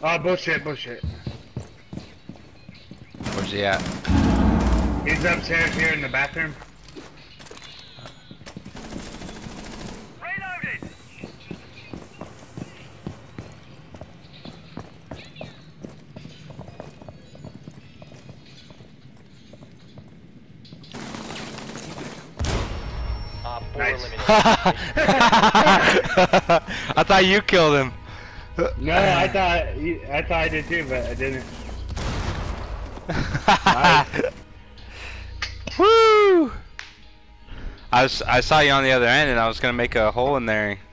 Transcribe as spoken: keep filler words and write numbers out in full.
Oh, bullshit, bullshit. Where's he at? He's upstairs here in the bathroom. Reloaded. Op four Nice. eliminated. I thought you killed him. No, I thought you, I thought I did too, but I didn't. Nice. Woo! I was I saw you on the other end, and I was gonna make a hole in there.